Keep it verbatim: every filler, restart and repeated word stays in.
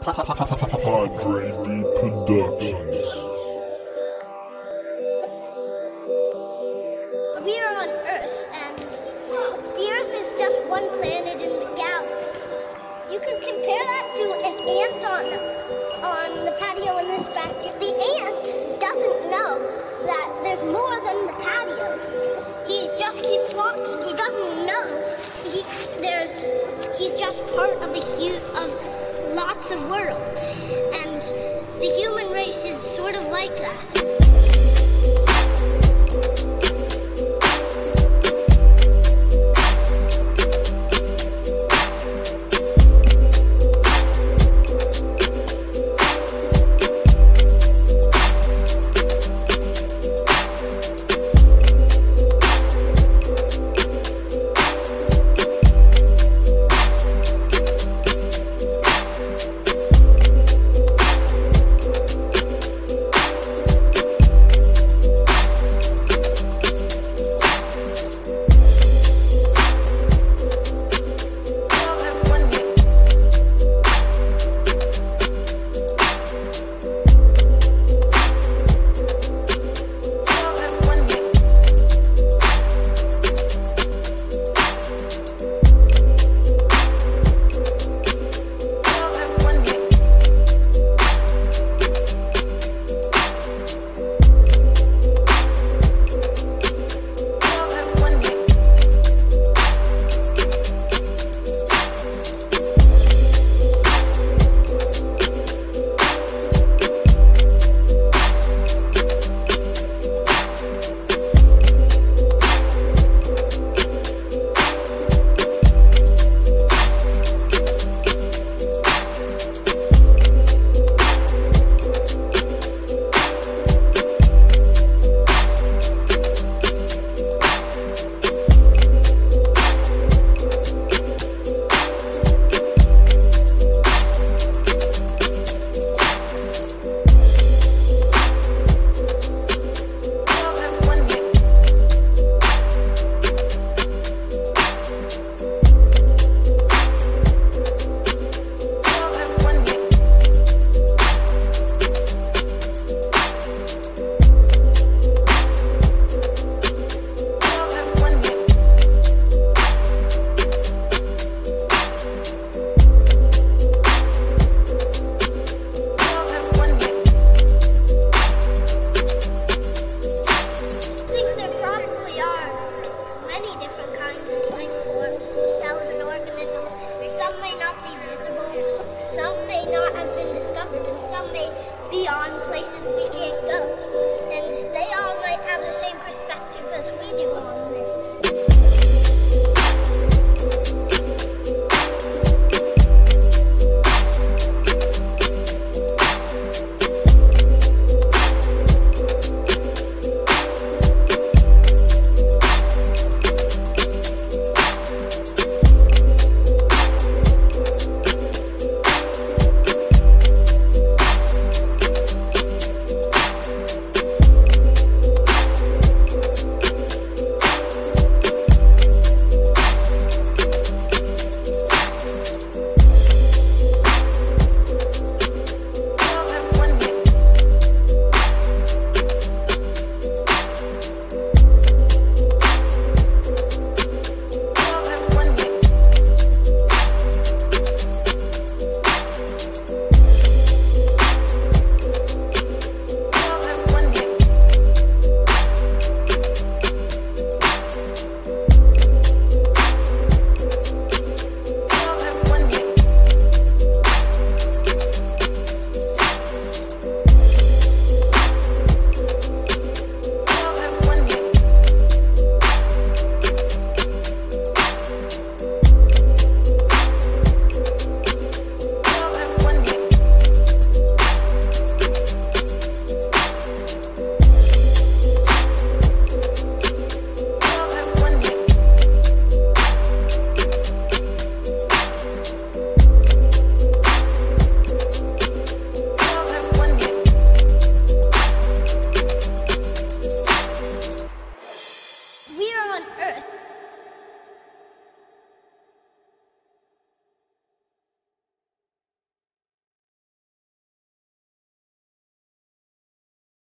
Padre-D Productions. We are on Earth, and the Earth is just one planet in the galaxy. You can compare that to an ant on, on the patio in this backyard. The ant doesn't know that there's more than the patio here. He just keeps walking. He doesn't know. He, there's, he's just part of a hu of lots of worlds. And the human race is sort of like that. Beyond places we can't go. And they all might have the same perspective as we do on this.